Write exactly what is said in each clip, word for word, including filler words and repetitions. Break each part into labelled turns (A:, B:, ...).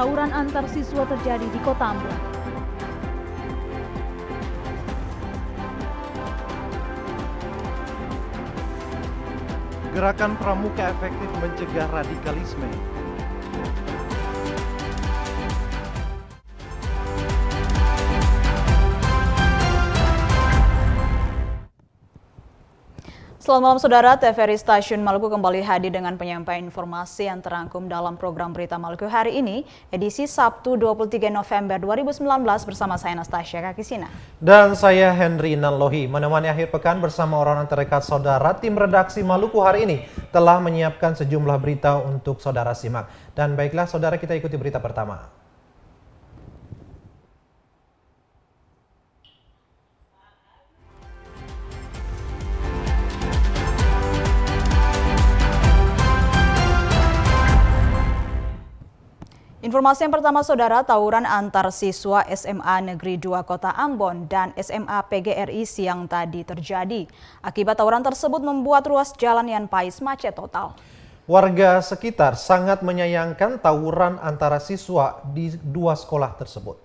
A: tawuran antar siswa terjadi di Kota Ambon.
B: Gerakan Pramuka efektif mencegah radikalisme.
A: Selamat malam saudara, T V R I Stasiun Maluku kembali hadir dengan penyampaian informasi yang terangkum dalam program Berita Maluku hari ini, edisi Sabtu dua puluh tiga November dua ribu sembilan belas bersama saya Anastasia Kakisina.
B: Dan saya Henry Nanlohi, menemani akhir pekan bersama orang terdekat saudara. Tim redaksi Maluku hari ini telah menyiapkan sejumlah berita untuk saudara simak. Dan baiklah saudara, kita ikuti berita pertama.
A: Informasi yang pertama saudara, tawuran antar siswa S M A Negeri dua Kota Ambon dan S M A P G R I siang tadi terjadi. Akibat tawuran tersebut membuat ruas jalan Yan Pais macet total.
B: Warga sekitar sangat menyayangkan tawuran antara siswa di dua sekolah tersebut.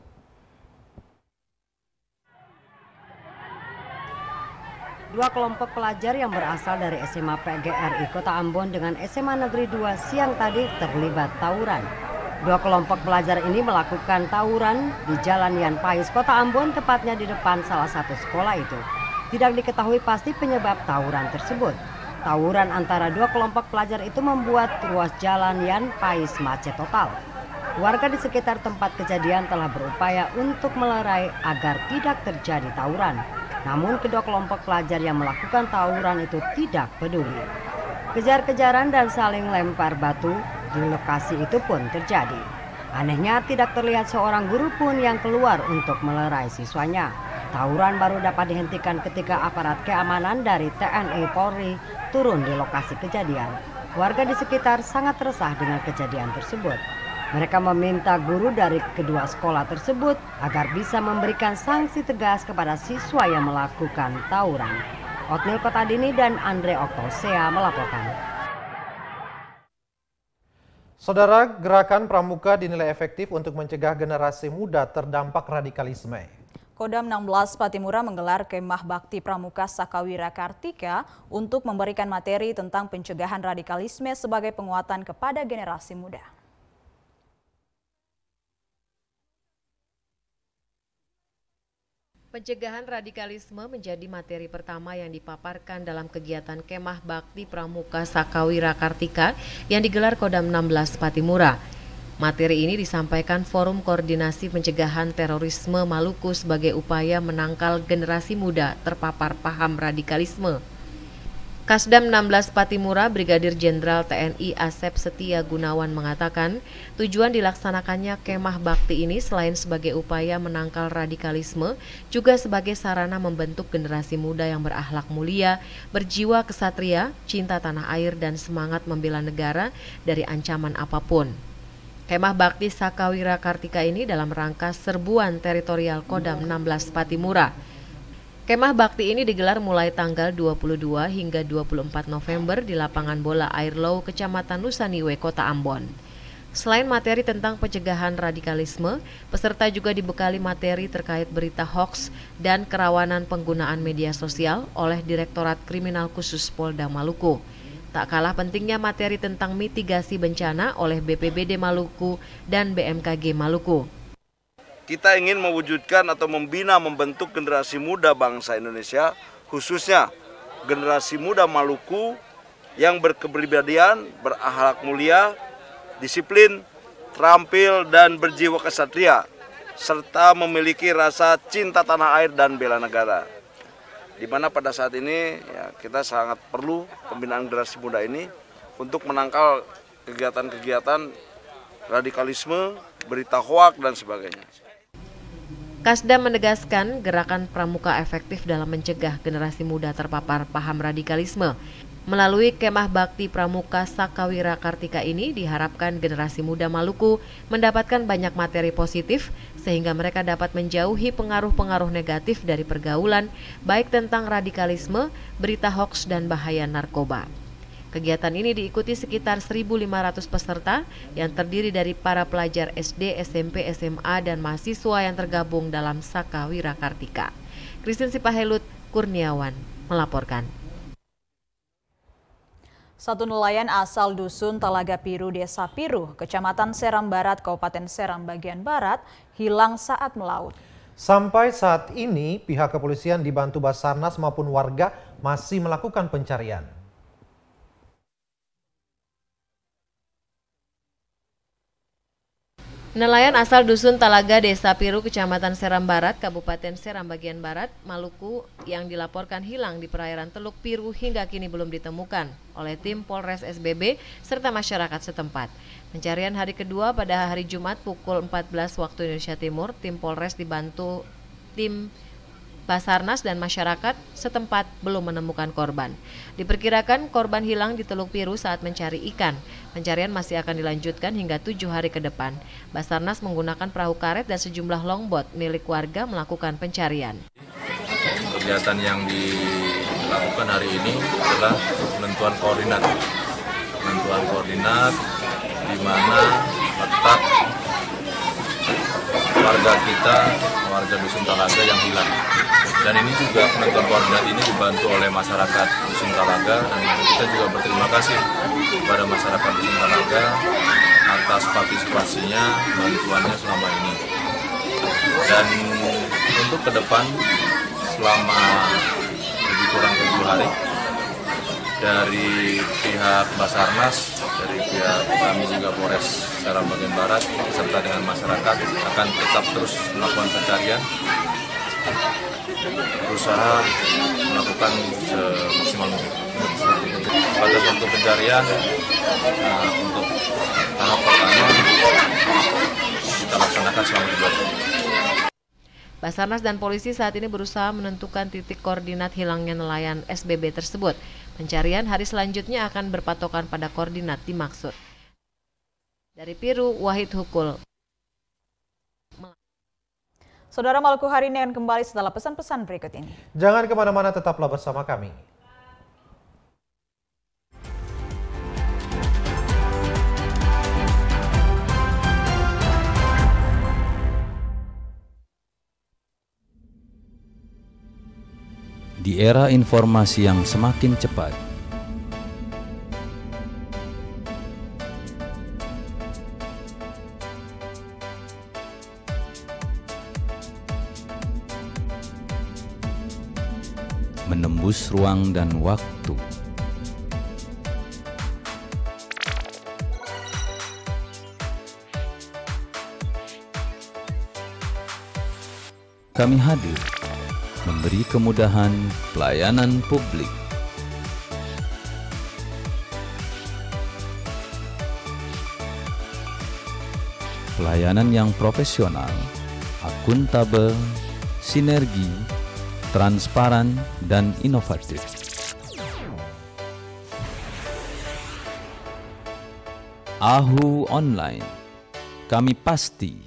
C: Dua kelompok pelajar yang berasal dari S M A P G R I Kota Ambon dengan S M A Negeri dua siang tadi terlibat tawuran. Dua kelompok pelajar ini melakukan tawuran di Jalan Yan Pais, Kota Ambon, tepatnya di depan salah satu sekolah itu. Tidak diketahui pasti penyebab tawuran tersebut. Tawuran antara dua kelompok pelajar itu membuat ruas Jalan Yan Pais macet total. Warga di sekitar tempat kejadian telah berupaya untuk melerai agar tidak terjadi tawuran. Namun kedua kelompok pelajar yang melakukan tawuran itu tidak peduli. Kejar-kejaran dan saling lempar batu di lokasi itu pun terjadi. Anehnya tidak terlihat seorang guru pun yang keluar untuk melerai siswanya. Tawuran baru dapat dihentikan ketika aparat keamanan dari T N I Polri turun di lokasi kejadian. Warga di sekitar sangat resah dengan kejadian tersebut. Mereka meminta guru dari kedua sekolah tersebut agar bisa memberikan sanksi tegas kepada siswa yang melakukan tawuran. Otnil Kotadini dan Andre Oktosea melaporkan.
B: Saudara, gerakan Pramuka dinilai efektif untuk mencegah generasi muda terdampak radikalisme.
A: Kodam enam belas Patimura menggelar kemah bakti Pramuka Sakawira Kartika untuk memberikan materi tentang pencegahan radikalisme sebagai penguatan kepada generasi muda.
D: Pencegahan radikalisme menjadi materi pertama yang dipaparkan dalam kegiatan Kemah Bakti Pramuka Sakawira Kartika yang digelar Kodam enam belas Patimura. Materi ini disampaikan Forum Koordinasi Pencegahan Terorisme Maluku sebagai upaya menangkal generasi muda terpapar paham radikalisme. Kasdam enam belas Patimura Brigadir Jenderal T N I Asep Setia Gunawan mengatakan, tujuan dilaksanakannya kemah bakti ini selain sebagai upaya menangkal radikalisme, juga sebagai sarana membentuk generasi muda yang berakhlak mulia, berjiwa kesatria, cinta tanah air dan semangat membela negara dari ancaman apapun. Kemah Bakti Sakawira Kartika ini dalam rangka serbuan teritorial Kodam enam belas Patimura. Kemah Bakti ini digelar mulai tanggal dua puluh dua hingga dua puluh empat November di lapangan bola Airlow, Kecamatan Nusaniwe, Kota Ambon. Selain materi tentang pencegahan radikalisme, peserta juga dibekali materi terkait berita hoaks dan kerawanan penggunaan media sosial oleh Direktorat Kriminal Khusus Polda Maluku. Tak kalah pentingnya materi tentang mitigasi bencana oleh B P B D Maluku dan B M K G Maluku.
E: Kita ingin mewujudkan atau membina membentuk generasi muda bangsa Indonesia, khususnya generasi muda Maluku yang berkepribadian, berakhlak mulia, disiplin, terampil dan berjiwa kesatria, serta memiliki rasa cinta tanah air dan bela negara. Di mana pada saat ini ya, kita sangat perlu pembinaan generasi muda ini untuk menangkal kegiatan-kegiatan radikalisme, berita hoaks dan sebagainya.
D: Kasdam menegaskan gerakan Pramuka efektif dalam mencegah generasi muda terpapar paham radikalisme. Melalui Kemah Bakti Pramuka Sakawira Kartika ini diharapkan generasi muda Maluku mendapatkan banyak materi positif sehingga mereka dapat menjauhi pengaruh-pengaruh negatif dari pergaulan, baik tentang radikalisme, berita hoaks dan bahaya narkoba. Kegiatan ini diikuti sekitar seribu lima ratus peserta yang terdiri dari para pelajar S D, S M P, S M A, dan mahasiswa yang tergabung dalam Sakawira Kartika. Christine Sipahelut Kurniawan melaporkan.
A: Satu nelayan asal Dusun Talaga Piru, Desa Piru, Kecamatan Seram Barat, Kabupaten Seram bagian Barat, hilang saat melaut.
B: Sampai saat ini, pihak kepolisian dibantu Basarnas maupun warga masih melakukan pencarian.
D: Nelayan asal Dusun Talaga, Desa Piru, Kecamatan Seram Barat, Kabupaten Seram bagian Barat, Maluku yang dilaporkan hilang di perairan Teluk Piru hingga kini belum ditemukan oleh tim Polres S B B serta masyarakat setempat. Pencarian hari kedua pada hari Jumat pukul empat belas waktu Indonesia Timur, tim Polres dibantu tim Basarnas dan masyarakat setempat belum menemukan korban. Diperkirakan korban hilang di Teluk Piru saat mencari ikan. Pencarian masih akan dilanjutkan hingga tujuh hari ke depan. Basarnas menggunakan perahu karet dan sejumlah longboat milik warga melakukan pencarian.
F: Kegiatan yang dilakukan hari ini adalah penentuan koordinat. Penentuan koordinat di mana letak warga kita, warga Dusun Talaga yang hilang. Dan ini juga penentuan koordinat ini dibantu oleh masyarakat Dusun Talaga, dan kita juga berterima kasih kepada masyarakat Dusun Talaga atas partisipasinya, bantuannya selama ini. Dan untuk ke depan selama lebih kurang tujuh hari dari pihak Basarnas, dari pihak kami juga Polres Seram bagian Barat serta dengan masyarakat akan tetap terus melakukan pencarian, berusaha melakukan semaksimal mungkin. Pada waktu pencarian nah, untuk tahap pertama kita laksanakan selama dua hari.
D: Basarnas dan polisi saat ini berusaha menentukan titik koordinat hilangnya nelayan S B B tersebut. Pencarian hari selanjutnya akan berpatokan pada koordinat dimaksud. Dari Piru, Wahid Hukul.
A: Saudara, Maluku hari ini akan kembali setelah pesan-pesan berikut ini.
B: Jangan kemana-mana, tetaplah bersama kami.
G: Di era informasi yang semakin cepat, menembus ruang dan waktu, kami hadir memberi kemudahan pelayanan publik. Pelayanan yang profesional, akuntabel, sinergi, transparan, dan inovatif. AHU Online, kami pasti.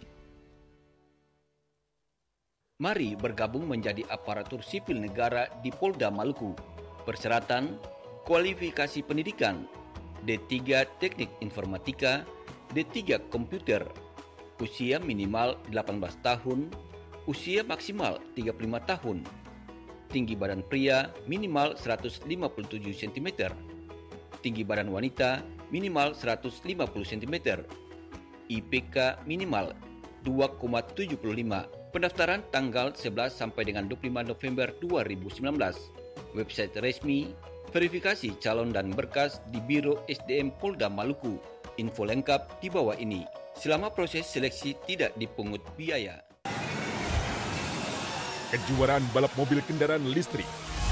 H: Mari bergabung menjadi aparatur sipil negara di Polda Maluku. Persyaratan, kualifikasi pendidikan, D tiga Teknik Informatika, D tiga Komputer, usia minimal delapan belas tahun, usia maksimal tiga puluh lima tahun, tinggi badan pria minimal seratus lima puluh tujuh sentimeter, tinggi badan wanita minimal seratus lima puluh sentimeter, I P K minimal dua koma tujuh lima. Pendaftaran tanggal sebelas sampai dengan dua puluh lima November dua ribu sembilan belas. Website resmi, verifikasi calon dan berkas di Biro S D M Polda Maluku. Info lengkap di bawah ini. Selama proses seleksi tidak dipungut biaya.
I: Kejuaraan balap mobil kendaraan listrik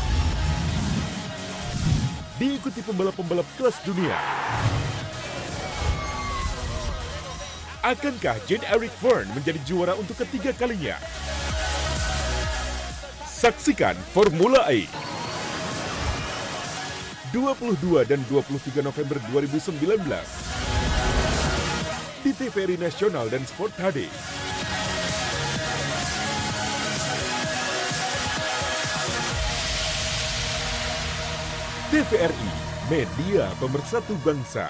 I: diikuti pembalap-pembalap kelas dunia. Akankah Jean-Eric Vergne menjadi juara untuk ketiga kalinya? Saksikan Formula E dua puluh dua dan dua puluh tiga November dua ribu sembilan belas di T V R I Nasional dan Sport H D. T V R I media pemersatu bangsa.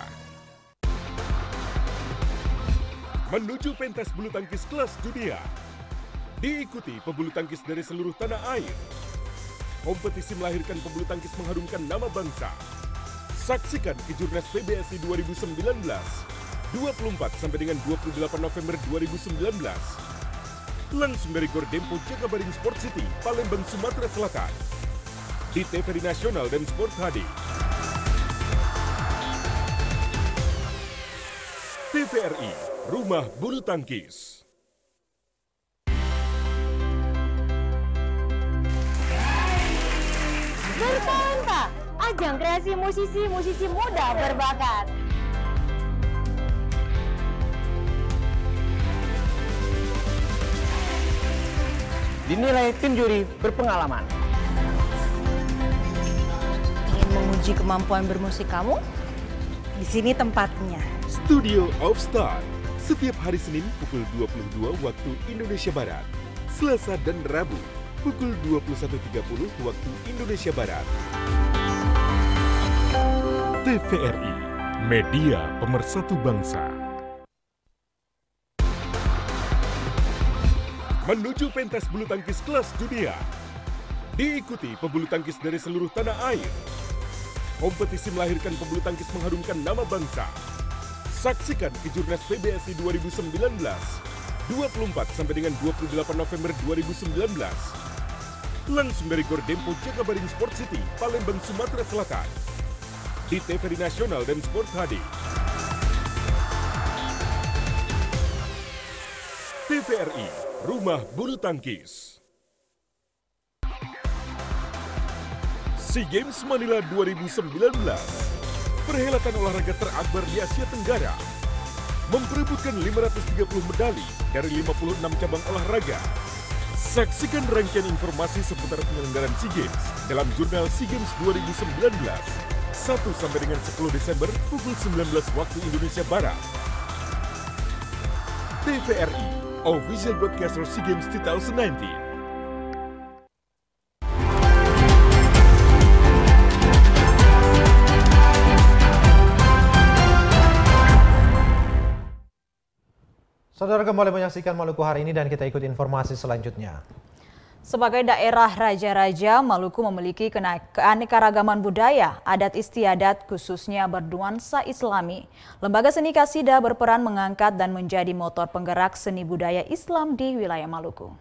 I: Menuju pentas bulu tangkis kelas dunia. Diikuti pebulu tangkis dari seluruh tanah air. Kompetisi melahirkan pebulu tangkis mengharumkan nama bangsa. Saksikan Kejurnas P B S I dua ribu sembilan belas, dua puluh empat sampai dengan dua puluh delapan November dua ribu sembilan belas. Langsung dari Gor Dempo Jakabaring Sport City, Palembang, Sumatera Selatan. Di T V R I Nasional dan Sport H D. T V R I, Rumah Bulu Tangkis.
J: Bertalenta, ajang kreasi musisi-musisi muda berbakat.
K: Dinilai tim juri berpengalaman.
J: Ingin menguji kemampuan bermusik kamu? Di sini tempatnya.
I: Studio of Star, setiap hari Senin pukul dua puluh dua waktu Indonesia Barat, Selasa dan Rabu pukul dua puluh satu tiga puluh waktu Indonesia Barat. T V R I, media pemersatu bangsa. Menuju pentas bulu tangkis kelas dunia. Diikuti pebulu tangkis dari seluruh tanah air. Kompetisi melahirkan pebulu tangkis mengharumkan nama bangsa. Saksikan Kejurnas P B S I dua ribu sembilan belas, dua puluh empat sampai dengan dua puluh delapan November dua ribu sembilan belas. Langsung dari Gor Dempo Jakabaring Sport City, Palembang, Sumatera Selatan. Di T V R I Nasional dan Sport H D. T V R I, Rumah Bulu Tangkis. SEA Games Manila dua ribu sembilan belas, perhelatan olahraga terakbar di Asia Tenggara, memperebutkan lima ratus tiga puluh medali dari lima puluh enam cabang olahraga. Saksikan rangkaian informasi seputar penyelenggaraan SEA Games dalam jurnal SEA Games dua ribu sembilan belas, satu sampai dengan sepuluh Desember pukul sembilan belas waktu Indonesia Barat. T V R I, Official Broadcaster SEA Games dua ribu sembilan belas.
B: Saudara kembali menyaksikan Maluku hari ini dan kita ikut informasi selanjutnya.
A: Sebagai daerah raja-raja, Maluku memiliki keanekaragaman budaya, adat istiadat khususnya bernuansa Islami. Lembaga Seni Kasida berperan mengangkat dan menjadi motor penggerak seni budaya Islam di wilayah Maluku.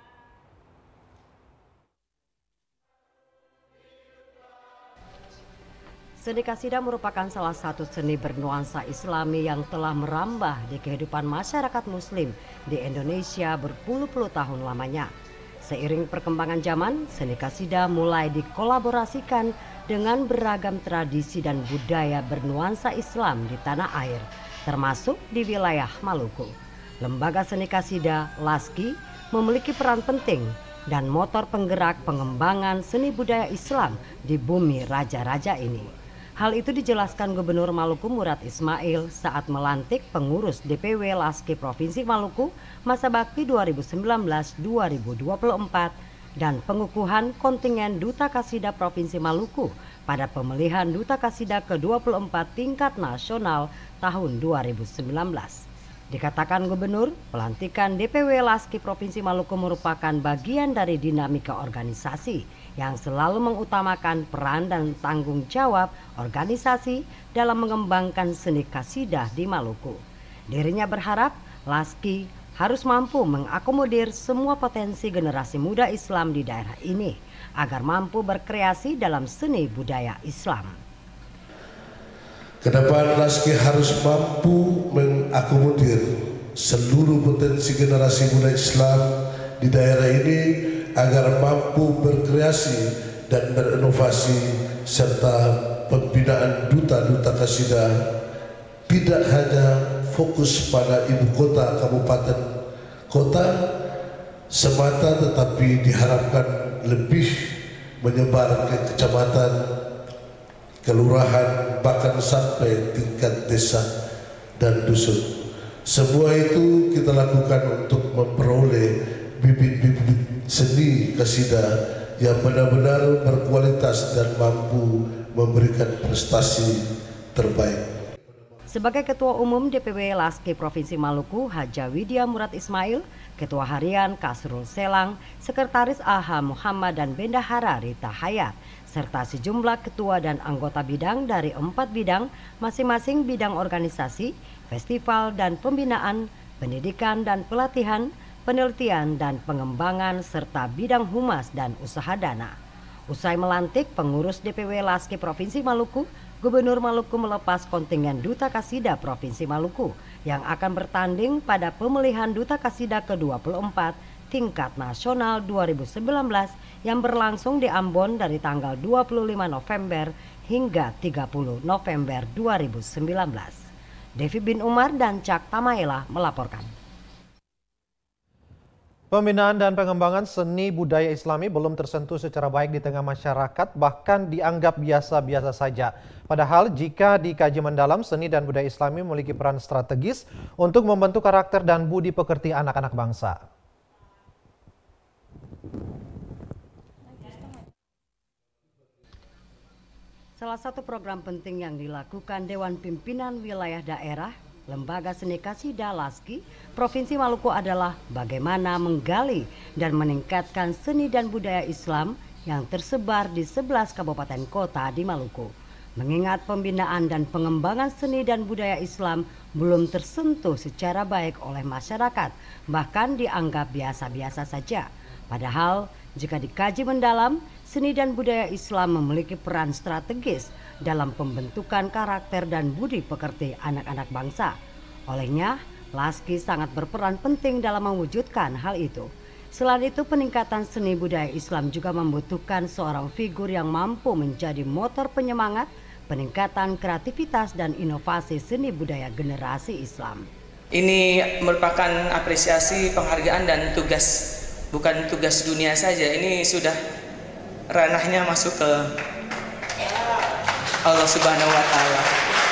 C: Seni Kasida merupakan salah satu seni bernuansa Islami yang telah merambah di kehidupan masyarakat Muslim di Indonesia berpuluh-puluh tahun lamanya. Seiring perkembangan zaman, seni Kasida mulai dikolaborasikan dengan beragam tradisi dan budaya bernuansa Islam di tanah air, termasuk di wilayah Maluku. Lembaga Seni Kasida, LASKI, memiliki peran penting dan motor penggerak pengembangan seni budaya Islam di bumi raja-raja ini. Hal itu dijelaskan Gubernur Maluku Murad Ismail saat melantik pengurus D P W LASKI Provinsi Maluku masa bakti dua ribu sembilan belas sampai dua ribu dua puluh empat dan pengukuhan kontingen Duta Kasida Provinsi Maluku pada pemilihan Duta Kasida ke dua puluh empat tingkat nasional tahun dua ribu sembilan belas. Dikatakan Gubernur, pelantikan D P W LASKI Provinsi Maluku merupakan bagian dari dinamika organisasi yang selalu mengutamakan peran dan tanggung jawab organisasi dalam mengembangkan seni kasidah di Maluku. Dirinya berharap LASKI harus mampu mengakomodir semua potensi generasi muda Islam di daerah ini agar mampu berkreasi dalam seni budaya Islam.
L: Kedepan LASKI harus mampu mengakomodir seluruh potensi generasi muda Islam di daerah ini agar mampu berkreasi dan berinovasi serta pembinaan duta-duta kasidah tidak hanya fokus pada ibu kota kabupaten kota semata, tetapi diharapkan lebih menyebar ke kecamatan, kelurahan, bahkan sampai tingkat desa dan dusun. Semua itu kita lakukan untuk memperoleh bibit-bibit seni kasidah yang benar-benar berkualitas dan mampu memberikan prestasi terbaik.
C: Sebagai Ketua Umum D P W Laski Provinsi Maluku, Haja Widya Murad Ismail, Ketua Harian Kasrul Selang, Sekretaris A H Muhammad dan Bendahara Rita Hayat, serta sejumlah ketua dan anggota bidang dari empat bidang, masing-masing bidang organisasi, festival dan pembinaan, pendidikan dan pelatihan, penelitian dan pengembangan, serta bidang humas dan usaha dana. Usai melantik pengurus D P W Laski Provinsi Maluku, Gubernur Maluku melepas kontingen Duta Kasida Provinsi Maluku yang akan bertanding pada pemilihan Duta Kasida ke dua puluh empat tingkat nasional dua ribu sembilan belas yang berlangsung di Ambon dari tanggal dua puluh lima November hingga tiga puluh November dua ribu sembilan belas. Devi bin Umar dan Cak Tamaela melaporkan.
B: Pembinaan dan pengembangan seni budaya Islami belum tersentuh secara baik di tengah masyarakat, bahkan dianggap biasa-biasa saja. Padahal jika dikaji mendalam, seni dan budaya Islami memiliki peran strategis untuk membentuk karakter dan budi pekerti anak-anak bangsa.
C: Salah satu program penting yang dilakukan Dewan Pimpinan Wilayah Daerah Lembaga Seni Kasida Laski Provinsi Maluku adalah bagaimana menggali dan meningkatkan seni dan budaya Islam yang tersebar di sebelas kabupaten kota di Maluku. Mengingat pembinaan dan pengembangan seni dan budaya Islam belum tersentuh secara baik oleh masyarakat, bahkan dianggap biasa-biasa saja. Padahal jika dikaji mendalam, seni dan budaya Islam memiliki peran strategis dalam pembentukan karakter dan budi pekerti anak-anak bangsa. Olehnya, Laski sangat berperan penting dalam mewujudkan hal itu. Selain itu, peningkatan seni budaya Islam juga membutuhkan seorang figur yang mampu menjadi motor penyemangat, peningkatan kreativitas dan inovasi seni budaya generasi Islam.
M: Ini merupakan apresiasi, penghargaan dan tugas, bukan tugas dunia saja. Ini sudah ranahnya masuk ke Allah Subhanahu wa Ta'ala.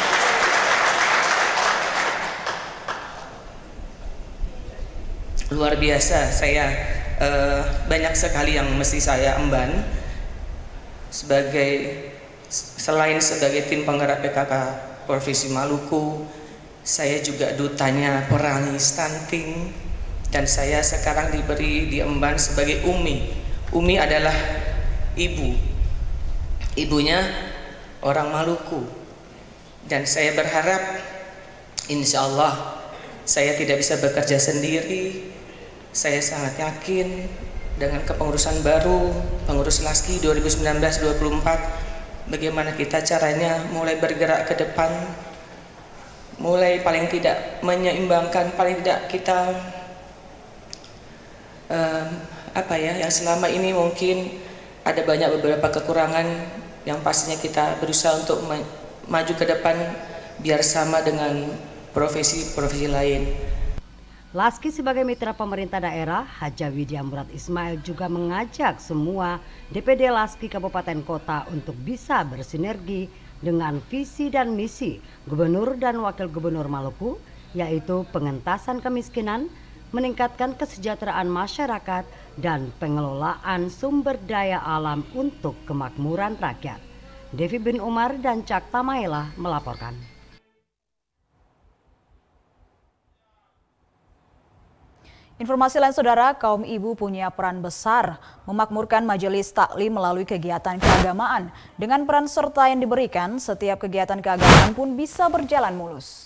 M: Luar biasa, saya eh, banyak sekali yang mesti saya emban sebagai selain sebagai tim penggerak P K K Provinsi Maluku, saya juga dutanya perangi stunting, dan saya sekarang diberi diemban sebagai Umi. Umi adalah ibu, ibunya orang Maluku, dan saya berharap insya Allah saya tidak bisa bekerja sendiri. Saya sangat yakin dengan kepengurusan baru, pengurus Laski dua ribu sembilan belas dua puluh empat, bagaimana kita caranya mulai bergerak ke depan, mulai paling tidak menyeimbangkan, paling tidak kita um, apa ya, yang selama ini mungkin ada banyak beberapa kekurangan yang pastinya kita berusaha untuk maju ke depan biar sama dengan profesi-profesi lain.
C: Laski sebagai mitra pemerintah daerah, Haja Widya Murad Ismail juga mengajak semua D P D Laski Kabupaten Kota untuk bisa bersinergi dengan visi dan misi Gubernur dan Wakil Gubernur Maluku, yaitu pengentasan kemiskinan, meningkatkan kesejahteraan masyarakat, dan pengelolaan sumber daya alam untuk kemakmuran rakyat. Devi bin Umar dan Cak Tamaela melaporkan.
A: Informasi lain, saudara, kaum ibu punya peran besar memakmurkan majelis taklim melalui kegiatan keagamaan. Dengan peran serta yang diberikan, setiap kegiatan keagamaan pun bisa berjalan mulus.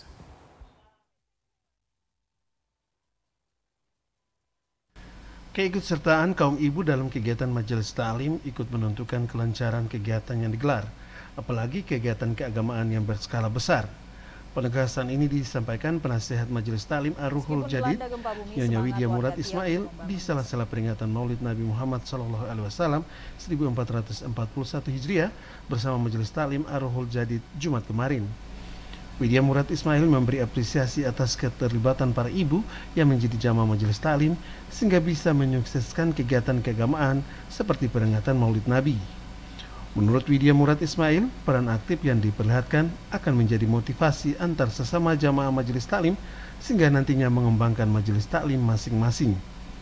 N: Keikutsertaan kaum ibu dalam kegiatan majelis taklim ikut menentukan kelancaran kegiatan yang digelar, apalagi kegiatan keagamaan yang berskala besar. Penegasan ini disampaikan penasihat Majelis Taklim Ar-Ruhul Jadid, Nyonya Widya Murad Ismail, di salah-salah peringatan Maulid Nabi Muhammad Sallallahu Alaihi Wasallam seribu empat ratus empat puluh satu Hijriah bersama Majelis Taklim Ar-Ruhul Jadid Jumat kemarin. Widya Murad Ismail memberi apresiasi atas keterlibatan para ibu yang menjadi jamaah Majelis Taklim sehingga bisa menyukseskan kegiatan keagamaan seperti peringatan Maulid Nabi. Menurut Widya Murad Ismail, peran aktif yang diperlihatkan akan menjadi motivasi antar sesama jamaah majelis taklim sehingga nantinya mengembangkan majelis taklim masing-masing.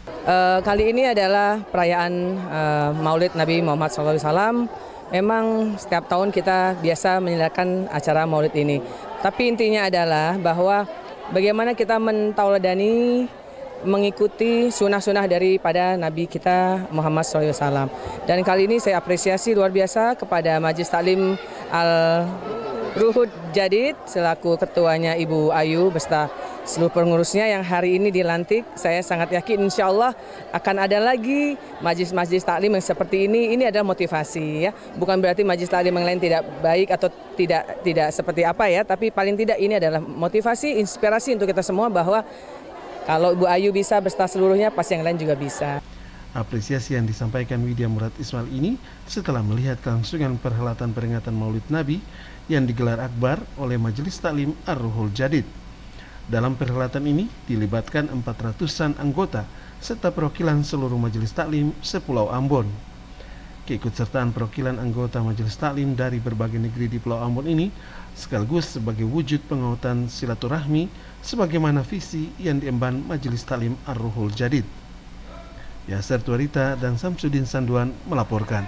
O: Uh, kali ini adalah perayaan uh, Maulid Nabi Muhammad shallallahu alaihi wasallam. Memang setiap tahun kita biasa menyelenggarakan acara Maulid ini. Tapi intinya adalah bahwa bagaimana kita mentauladani, mengikuti sunnah-sunnah daripada Nabi kita Muhammad shallallahu alaihi wasallam. Dan kali ini saya apresiasi luar biasa kepada Majelis Taklim Al-Ruhul Jadid selaku ketuanya Ibu Ayu beserta seluruh pengurusnya yang hari ini dilantik. Saya sangat yakin insya Allah akan ada lagi majelis-majelis taklim yang seperti ini. Ini adalah motivasi ya, bukan berarti majelis taklim yang lain tidak baik atau tidak tidak seperti apa ya, tapi paling tidak ini adalah motivasi, inspirasi untuk kita semua bahwa kalau Ibu Ayu bisa beserta seluruhnya, pasti yang lain juga bisa.
N: Apresiasi yang disampaikan Widya Murad Ismail ini setelah melihat kelangsungan perhelatan peringatan Maulid Nabi yang digelar akbar oleh Majelis Taklim Ar-Ruhul Jadid. Dalam perhelatan ini dilibatkan empat ratusan anggota serta perwakilan seluruh majelis taklim sepulau Ambon. Keikutsertaan perwakilan anggota majelis taklim dari berbagai negeri di Pulau Ambon ini sekaligus sebagai wujud pengautan silaturahmi sebagaimana visi yang diemban Majelis Taklim Ar-Ruhul Jadid. Yasser Tuarita dan Samsudin Sanduan melaporkan.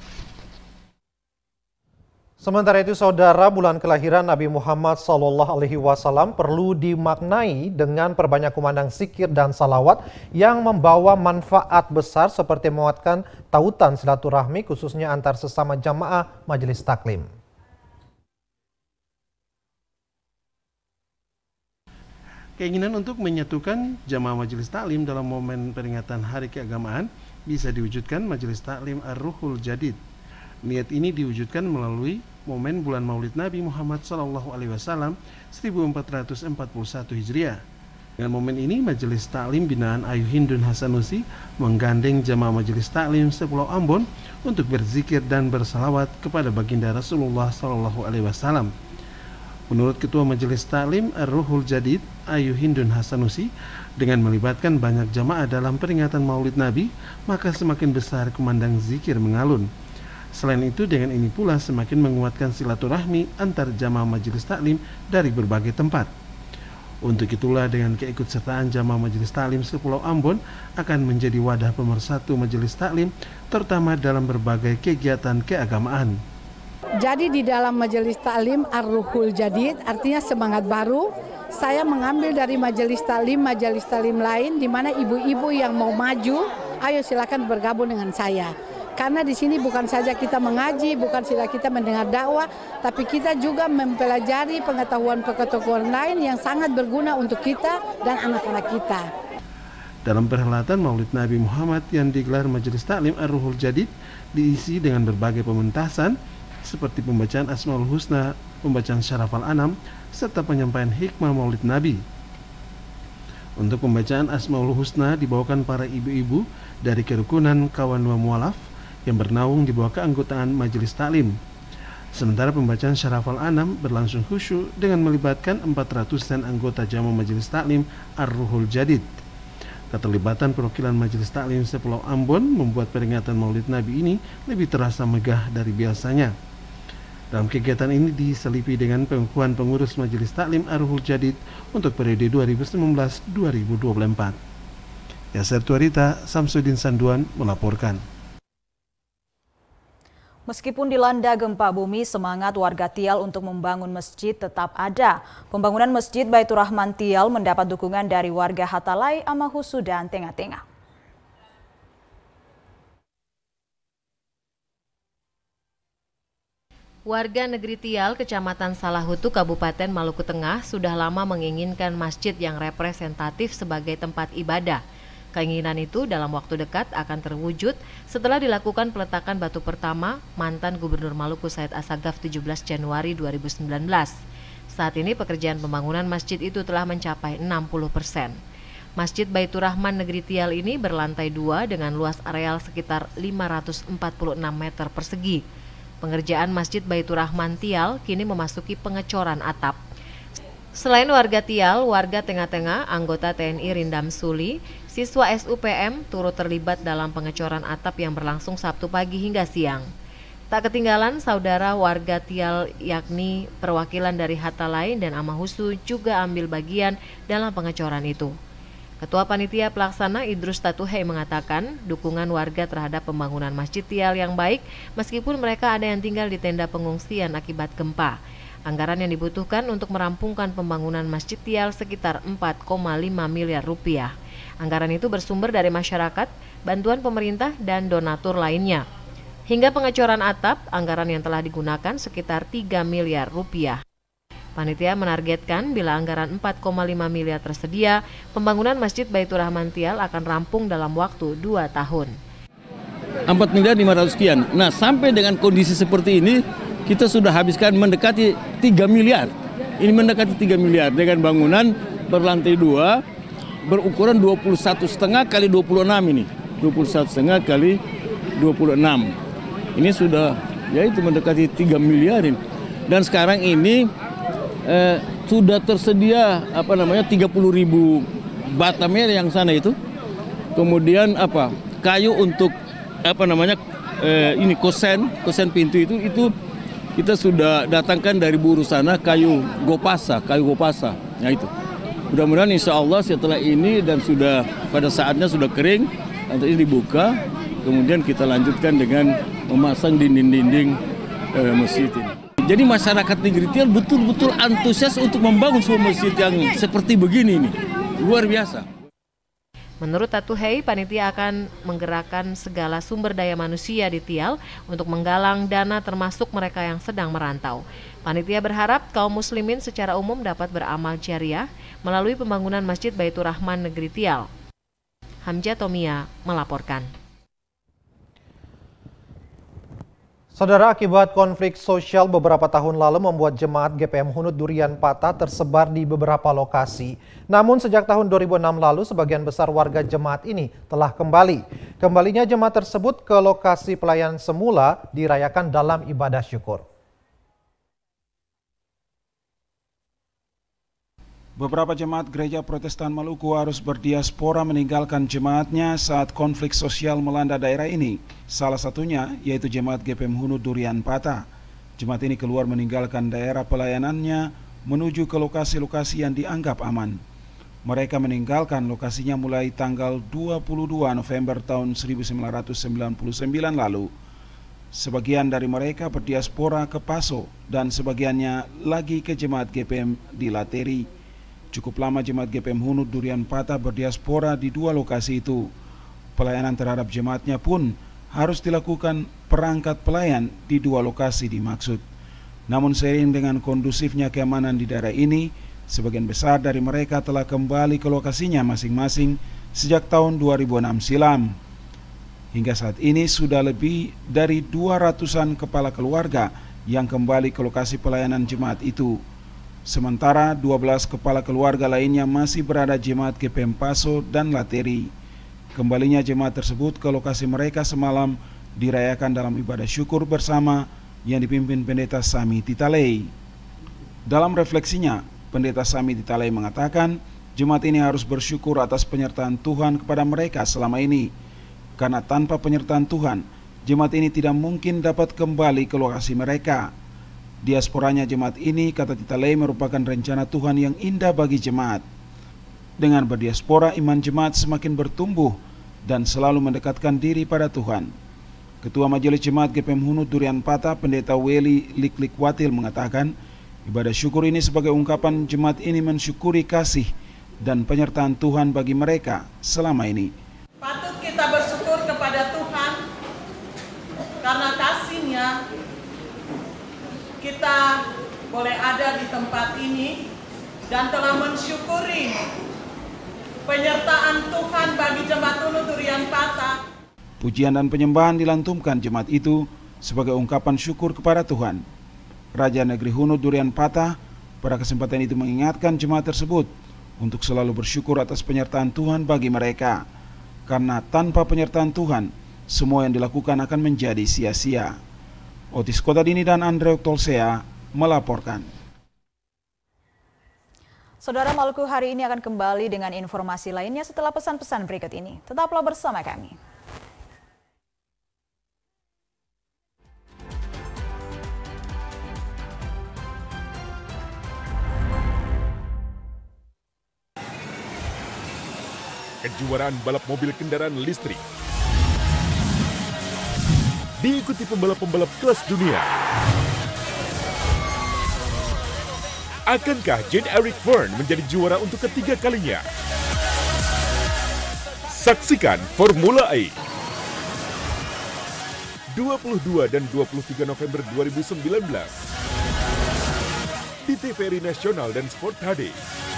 B: Sementara itu, saudara, bulan kelahiran Nabi Muhammad shallallahu alaihi wasallam perlu dimaknai dengan perbanyak kumandang zikir dan salawat yang membawa manfaat besar seperti menguatkan tautan silaturahmi khususnya antar sesama jamaah majelis taklim.
N: Keinginan untuk menyatukan jamaah majelis taklim dalam momen peringatan Hari Keagamaan bisa diwujudkan Majelis Taklim Ar-Ruhul Jadid. Niat ini diwujudkan melalui momen bulan Maulid Nabi Muhammad shallallahu alaihi wasallam seribu empat ratus empat puluh satu Hijriah. Dengan momen ini, Majelis Taklim binaan Ayu Hindun Hasanusi menggandeng jamaah Majelis Taklim sepulau Ambon untuk berzikir dan bersalawat kepada baginda Rasulullah shallallahu alaihi wasallam. Menurut Ketua Majelis Taklim Ar-Ruhul Jadid Ayu Hindun Hasanusi, dengan melibatkan banyak jamaah dalam peringatan Maulid Nabi, maka semakin besar kumandang zikir mengalun. Selain itu, dengan ini pula semakin menguatkan silaturahmi antar jamaah majelis taklim dari berbagai tempat. Untuk itulah dengan keikutsertaan jamaah majelis taklim sepulau Ambon akan menjadi wadah pemersatu majelis taklim, terutama dalam berbagai kegiatan keagamaan.
P: Jadi di dalam Majelis Taklim Ar-Ruhul Jadid artinya semangat baru. Saya mengambil dari majelis taklim, majelis taklim lain di mana ibu-ibu yang mau maju, ayo silakan bergabung dengan saya. Karena di sini bukan saja kita mengaji, bukan saja kita mendengar dakwah, tapi kita juga mempelajari pengetahuan-pengetahuan lain yang sangat berguna untuk kita dan anak-anak kita.
N: Dalam perhelatan Maulid Nabi Muhammad yang digelar Majelis Taklim Ar-Ruhul Jadid diisi dengan berbagai pementasan seperti pembacaan Asmaul Husna, pembacaan Syarafal Anam, serta penyampaian hikmah Maulid Nabi. Untuk pembacaan Asmaul Husna dibawakan para ibu-ibu dari kerukunan Kawan Wa Mualaf yang bernaung di bawah keanggotaan Majelis Taklim. Sementara pembacaan Syarafal Anam berlangsung khusyuk dengan melibatkan empat ratusan anggota jamaah Majelis Taklim Ar-Ruhul Jadid. Keterlibatan perwakilan Majelis Taklim sepulau Ambon membuat peringatan Maulid Nabi ini lebih terasa megah dari biasanya. Dalam kegiatan ini diselipi dengan pengukuhan pengurus Majelis Taklim Ar-Ruhul Jadid untuk periode dua ribu sembilan belas sampai dua ribu dua puluh empat. Yasser Tuarita, Samsudin Sanduan melaporkan.
A: Meskipun dilanda gempa bumi, semangat warga Tial untuk membangun masjid tetap ada. Pembangunan Masjid Baitur Rahman Tial mendapat dukungan dari warga Hatalai, Amahusu, dan Tengah-Tengah.
D: Warga negeri Tial, Kecamatan Salahutu, Kabupaten Maluku Tengah sudah lama menginginkan masjid yang representatif sebagai tempat ibadah. Keinginan itu dalam waktu dekat akan terwujud setelah dilakukan peletakan batu pertama mantan Gubernur Maluku Said Assagaf tujuh belas Januari dua ribu sembilan belas. Saat ini pekerjaan pembangunan masjid itu telah mencapai enam puluh persen. Masjid Baitur Rahman negeri Tial ini berlantai dua dengan luas areal sekitar lima ratus empat puluh enam meter persegi. Pengerjaan Masjid Baitur Rahman Tial kini memasuki pengecoran atap. Selain warga Tial, warga Tengah-Tengah, anggota T N I Rindam Suli, siswa S U P M turut terlibat dalam pengecoran atap yang berlangsung Sabtu pagi hingga siang. Tak ketinggalan, saudara warga Tial yakni perwakilan dari Hatalai dan Amahusu juga ambil bagian dalam pengecoran itu. Ketua Panitia Pelaksana Idrus Tatuhei mengatakan dukungan warga terhadap pembangunan Masjid Tial yang baik meskipun mereka ada yang tinggal di tenda pengungsian akibat gempa. Anggaran yang dibutuhkan untuk merampungkan pembangunan Masjid Tial sekitar empat koma lima miliar rupiah. Anggaran itu bersumber dari masyarakat, bantuan pemerintah, dan donatur lainnya. Hingga pengecoran atap, anggaran yang telah digunakan sekitar tiga miliar rupiah. Panitia menargetkan bila anggaran empat koma lima miliar tersedia, pembangunan Masjid Baitur Rahman Tial akan rampung dalam waktu dua tahun.
Q: empat miliar lima ratus sekian. Nah, sampai dengan kondisi seperti ini, kita sudah habiskan mendekati tiga miliar. Ini mendekati tiga miliar dengan bangunan berlantai dua, berukuran dua puluh satu koma lima kali dua puluh enam ini. dua puluh satu koma lima kali dua puluh enam. Ini sudah, ya itu mendekati tiga miliar ini. Dan sekarang ini Eh, sudah tersedia apa namanya tiga puluh ribu bata merah yang sana itu, kemudian apa kayu untuk apa namanya eh, ini kosen kosen pintu itu itu kita sudah datangkan dari buruh sana kayu gopasa kayu gopasa, nah itu mudah-mudahan insya Allah setelah ini dan sudah pada saatnya sudah kering nanti ini dibuka, kemudian kita lanjutkan dengan memasang dinding-dinding eh, masjid ini. Jadi masyarakat Negeri Tial betul-betul antusias untuk membangun sebuah masjid yang seperti begini ini. Luar biasa.
D: Menurut Tatuhei, panitia akan menggerakkan segala sumber daya manusia di Tial untuk menggalang dana termasuk mereka yang sedang merantau. Panitia berharap kaum muslimin secara umum dapat beramal jariah melalui pembangunan Masjid Baitur Rahman Negeri Tial. Hamzah Tomia melaporkan.
B: Saudara, akibat konflik sosial beberapa tahun lalu membuat jemaat G P M Hunut Durian Patah tersebar di beberapa lokasi. Namun sejak tahun dua ribu enam lalu sebagian besar warga jemaat ini telah kembali. Kembalinya jemaat tersebut ke lokasi pelayanan semula dirayakan dalam ibadah syukur.
R: Beberapa jemaat gereja Protestan Maluku harus berdiaspora meninggalkan jemaatnya saat konflik sosial melanda daerah ini. Salah satunya yaitu jemaat G P M Hunut Durian Patah. Jemaat ini keluar meninggalkan daerah pelayanannya menuju ke lokasi-lokasi yang dianggap aman. Mereka meninggalkan lokasinya mulai tanggal dua puluh dua November tahun seribu sembilan ratus sembilan puluh sembilan lalu. Sebagian dari mereka berdiaspora ke Paso dan sebagiannya lagi ke jemaat G P M di Lateri. Cukup lama jemaat G P M Hunut Durian Patah berdiaspora di dua lokasi itu. Pelayanan terhadap jemaatnya pun harus dilakukan perangkat pelayan di dua lokasi dimaksud. Namun seiring dengan kondusifnya keamanan di daerah ini, sebagian besar dari mereka telah kembali ke lokasinya masing-masing sejak tahun dua ribu enam silam. Hingga saat ini sudah lebih dari dua ratusan kepala keluarga yang kembali ke lokasi pelayanan jemaat itu. Sementara dua belas kepala keluarga lainnya masih berada jemaat G P M Paso dan Lateri. Kembalinya jemaat tersebut ke lokasi mereka semalam dirayakan dalam ibadah syukur bersama yang dipimpin Pendeta Sami Titalei. Dalam refleksinya, Pendeta Sami Titalei mengatakan jemaat ini harus bersyukur atas penyertaan Tuhan kepada mereka selama ini. Karena tanpa penyertaan Tuhan, jemaat ini tidak mungkin dapat kembali ke lokasi mereka. Diasporanya jemaat ini, kata Titalei, merupakan rencana Tuhan yang indah bagi jemaat. Dengan berdiaspora, iman jemaat semakin bertumbuh dan selalu mendekatkan diri pada Tuhan. Ketua Majelis Jemaat G P M Hunut Durian Patah, Pendeta Weli Liklik Watil mengatakan, ibadah syukur ini sebagai ungkapan jemaat ini mensyukuri kasih dan penyertaan Tuhan bagi mereka selama ini.
S: Patut kita bersyukur kepada Tuhan karena kasih-Nya kita boleh ada di tempat ini dan telah mensyukuri penyertaan Tuhan bagi jemaat Hunut Durian Patah.
R: Pujian dan penyembahan dilantunkan jemaat itu sebagai ungkapan syukur kepada Tuhan. Raja Negeri Hunut Durian Patah pada kesempatan itu mengingatkan jemaat tersebut untuk selalu bersyukur atas penyertaan Tuhan bagi mereka. Karena tanpa penyertaan Tuhan, semua yang dilakukan akan menjadi sia-sia. Otis Kotadini dan Andre Oktolsea melaporkan.
A: Saudara, Maluku hari ini akan kembali dengan informasi lainnya setelah pesan-pesan berikut ini. Tetaplah bersama kami.
I: kejuaraan balap mobil kendaraan listrik. Diikuti pembalap-pembalap kelas dunia. Akankah Jean-Eric Vergne menjadi juara untuk ketiga kalinya? Saksikan Formula E. dua puluh dua dan dua puluh tiga November dua ribu sembilan belas di T V R I Nasional dan Sport H D.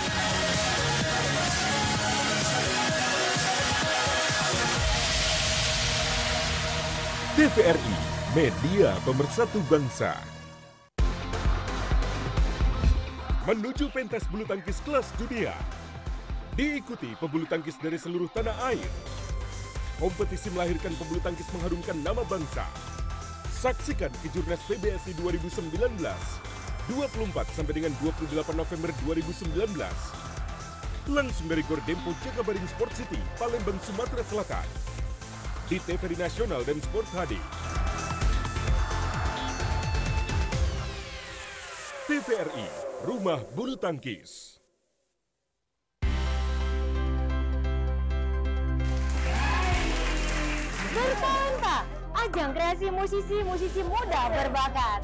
I: T V R I, media pemersatu bangsa. Menuju pentas bulu tangkis kelas dunia. Diikuti pebulu tangkis dari seluruh tanah air. Kompetisi melahirkan pebulu tangkis mengharumkan nama bangsa. Saksikan Kejurnas P B S I dua ribu sembilan belas, dua puluh empat sampai dengan dua puluh delapan November dua ribu sembilan belas. Langsung dari Gor Dempo Jakabaring Sport City, Palembang, Sumatera Selatan. Di T V R I Nasional dan Sport H D. T V R I, Rumah Bulu Tangkis.
J: Bertalenta, ajang kreasi musisi-musisi muda berbakat.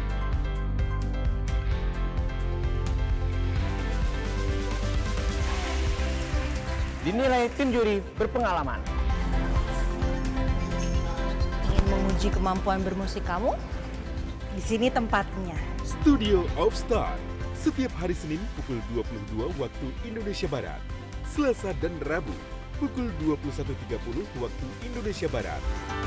K: Dinilai tim juri berpengalaman.
J: Ingin menguji kemampuan bermusik kamu? Di sini tempatnya.
I: Studio of Star, setiap hari Senin pukul dua puluh dua waktu Indonesia Barat, Selasa dan Rabu pukul dua puluh satu tiga puluh waktu Indonesia Barat.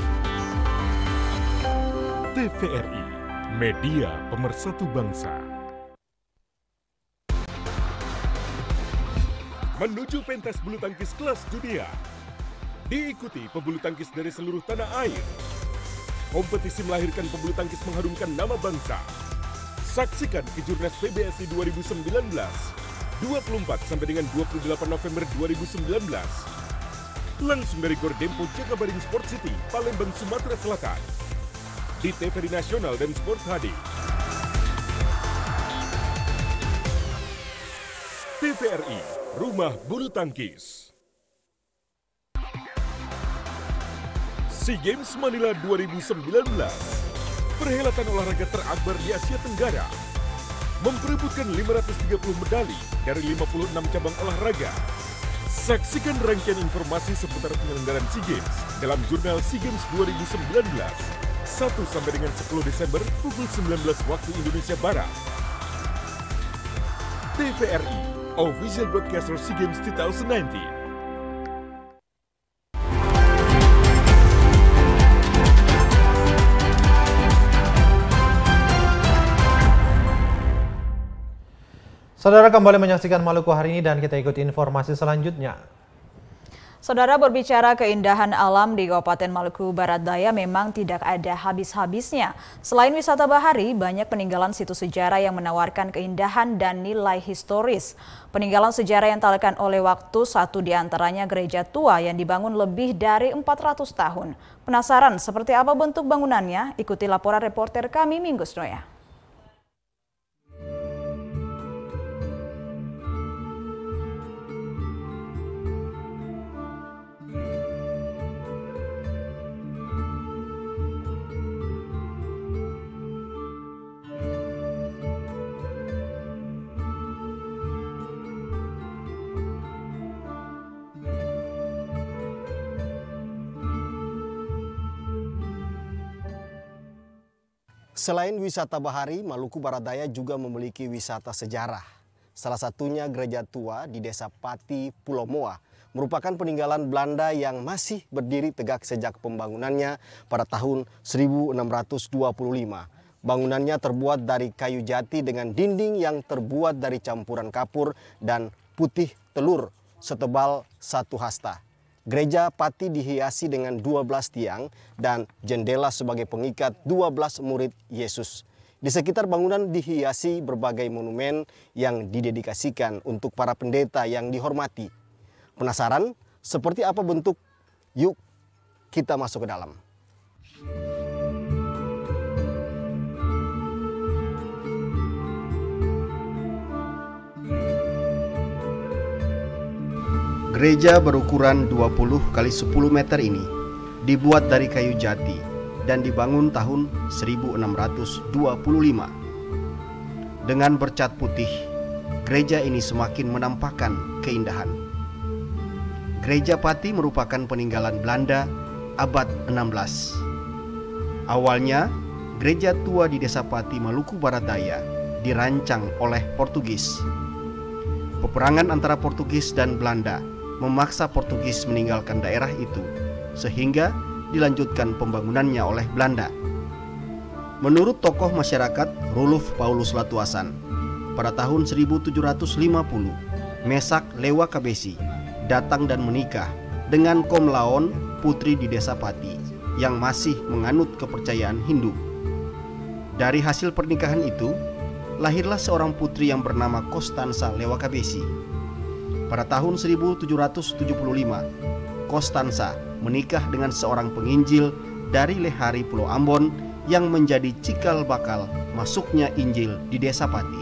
I: T V R I, media pemersatu bangsa. Menuju pentas bulu tangkis kelas dunia. Diikuti pebulu tangkis dari seluruh tanah air. Kompetisi melahirkan pebulu tangkis mengharumkan nama bangsa. Saksikan Kejurnas P B S I dua ribu sembilan belas, dua puluh empat sampai dengan dua puluh delapan November dua ribu sembilan belas. Langsung dari Gor Dempo Jakabaring Sport City, Palembang, Sumatera Selatan. Di T V R I Nasional dan Sport H D. T V R I, Rumah Bulu Tangkis. SEA Games Manila dua ribu sembilan belas, perhelatan olahraga terakbar di Asia Tenggara, memperebutkan lima ratus tiga puluh medali dari lima puluh enam cabang olahraga. Saksikan rangkaian informasi seputar penyelenggaraan SEA Games dalam jurnal SEA Games dua ribu sembilan belas, satu sampai dengan sepuluh Desember pukul sembilan belas waktu Indonesia Barat. T V R I, Official Broadcaster SEA Games dua ribu sembilan belas.
B: Saudara kembali menyaksikan Maluku hari ini dan kita ikuti informasi selanjutnya.
A: Saudara, berbicara keindahan alam di Kabupaten Maluku Barat Daya memang tidak ada habis-habisnya. Selain wisata bahari, banyak peninggalan situs sejarah yang menawarkan keindahan dan nilai historis. Peninggalan sejarah yang tak lekang oleh waktu, satu diantaranya gereja tua yang dibangun lebih dari empat ratus tahun. Penasaran seperti apa bentuk bangunannya? Ikuti laporan reporter kami Minggus Noya.
T: Selain wisata bahari, Maluku Barat Daya juga memiliki wisata sejarah. Salah satunya gereja tua di Desa Pati, Pulau Moa, merupakan peninggalan Belanda yang masih berdiri tegak sejak pembangunannya pada tahun seribu enam ratus dua puluh lima. Bangunannya terbuat dari kayu jati dengan dinding yang terbuat dari campuran kapur dan putih telur setebal satu hasta. Gereja Pati dihiasi dengan dua belas tiang dan jendela sebagai pengikat dua belas murid Yesus. Di sekitar bangunan dihiasi berbagai monumen yang didedikasikan untuk para pendeta yang dihormati. Penasaran seperti apa bentuk? Yuk kita masuk ke dalam. Gereja berukuran dua puluh kali sepuluh meter ini dibuat dari kayu jati dan dibangun tahun seribu enam ratus dua puluh lima. Dengan bercat putih, gereja ini semakin menampakkan keindahan. Gereja Pati merupakan peninggalan Belanda abad enam belas. Awalnya, gereja tua di Desa Pati, Maluku Barat Daya dirancang oleh Portugis. Peperangan antara Portugis dan Belanda memaksa Portugis meninggalkan daerah itu, sehingga dilanjutkan pembangunannya oleh Belanda. Menurut tokoh masyarakat Rolof Paulus Latuasan, pada tahun seribu tujuh ratus lima puluh, Mesak Lewa Kabesi datang dan menikah dengan Komlaon, putri di Desa Pati, yang masih menganut kepercayaan Hindu. Dari hasil pernikahan itu, lahirlah seorang putri yang bernama Kostansa Lewa Kabesi. Pada tahun seribu tujuh ratus tujuh puluh lima, Kostansa menikah dengan seorang penginjil dari Lehari Pulau Ambon yang menjadi cikal bakal masuknya Injil di Desa Pati.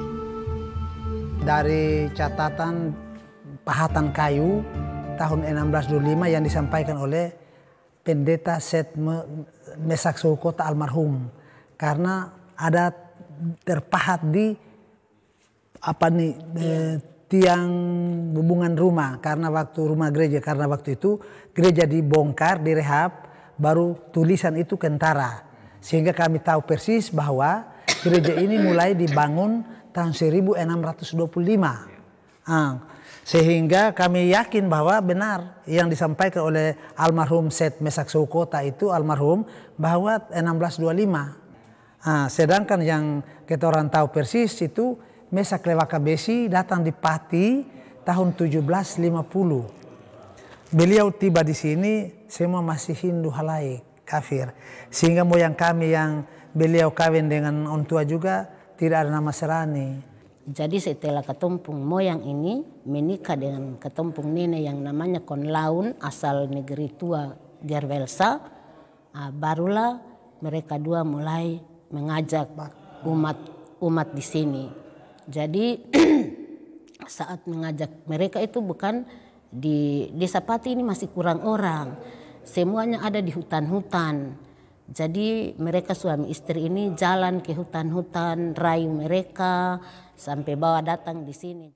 U: Dari catatan pahatan kayu tahun enam belas dua puluh lima yang disampaikan oleh Pendeta Set Mesak Soukota almarhum, karena ada terpahat di apa nih eh, tiang hubungan rumah, karena waktu rumah gereja, karena waktu itu gereja dibongkar, direhab, baru tulisan itu kentara, sehingga kami tahu persis bahwa gereja ini mulai dibangun tahun seribu enam ratus dua puluh lima. Ah, sehingga kami yakin bahwa benar yang disampaikan oleh almarhum Set Mesak Soukota itu almarhum bahwa enam belas dua puluh lima. Ah, sedangkan yang kita orang tahu persis itu Mesak Lewa Kabesi datang di Pati tahun tujuh belas lima puluh. Beliau tiba di sini semua masih Hindu halaik, kafir. Sehingga moyang kami yang beliau kawin dengan orang tua juga tidak ada nama Serani.
V: Jadi setelah ketumpung moyang ini menikah dengan ketumpung nenek yang namanya Konlaun asal negeri tua Gerwelsa, nah, barulah mereka dua mulai mengajak umat umat di sini. Jadi saat mengajak mereka itu bukan di Desa Pati ini masih kurang orang, semuanya ada di hutan-hutan. Jadi mereka suami istri ini jalan ke hutan-hutan, rayu mereka sampai bawa datang di sini.